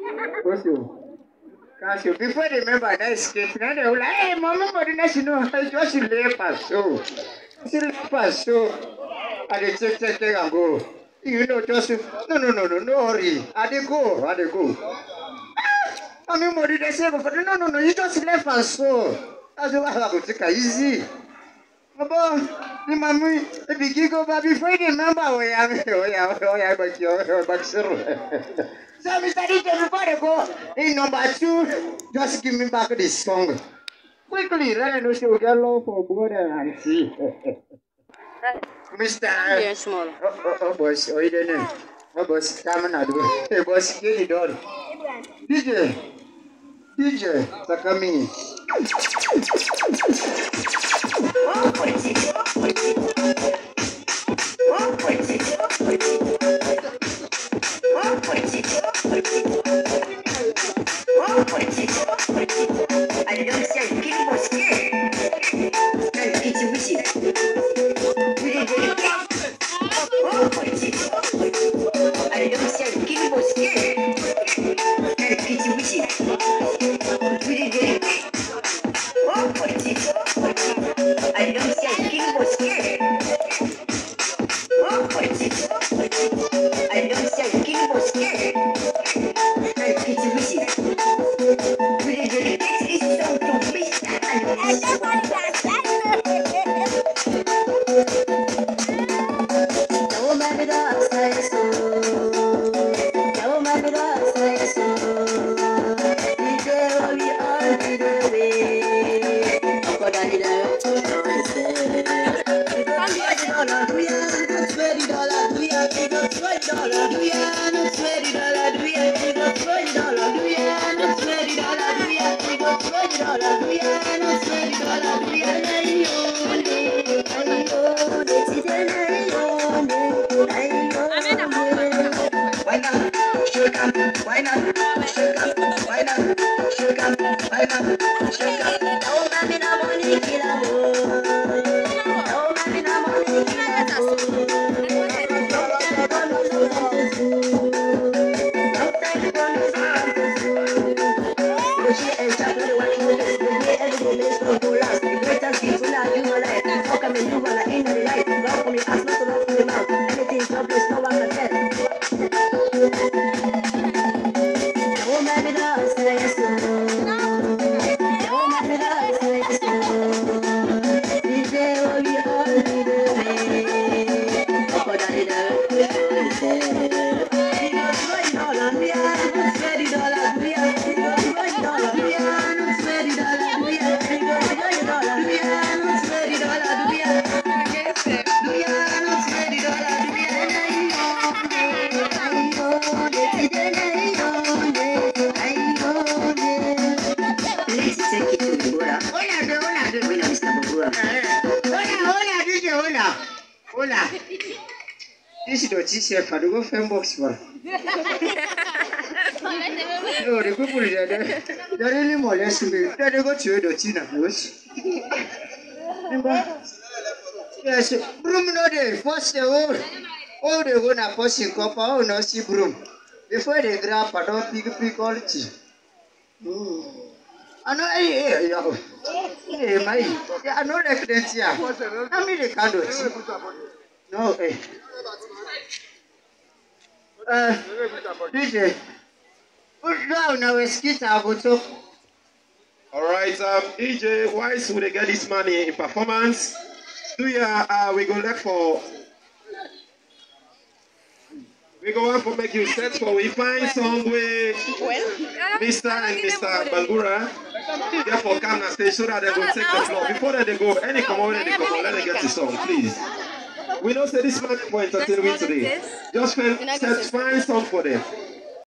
Also, Casio, before they remember that skate, now they were like, hey, Mama, but that's you know, I just left us so. She left us so. I did take and go. You know, just no hurry. I did go. I mean, what did I say? But no, you just left us so. That's why I would take it easy. But the mommy, if you go back before you remember where I am, but you're back so, Mr. DJ, before they go, in number 2, just give me back this song. Quickly, let I know she will get low for brother and see. Mr. Boss, oh, you don't know. Oh, boss, come on, hey, boss, get it done. DJ, Takami. I don't say, give us here. And it's wishing. We did it. I don't say, give us here. And it's wishing. We did it. I don't say, give us here. I don't say, give us here. And it's wishing. We did it. It's so to wish. Hola. This is the chef. I go fan box for. No, the people they really molest me. They go to the China house. Yes, broom no day. First the all they go na pushing copper. Oh no, see broom. Before they grab, I don't pick quality. I know, hey, my, I know like that here. How many candles? No, hey. DJ, put down our skit. I go to. All right, DJ, why should they get this money in performance? We go look for. We go on for make you set for we find song with Mr. and Mr. Bangura. Therefore, come and stay so that they will take the floor. Before that they go, any come over, let them get the song, please. We don't say this money for entertainment today. Just find song for them.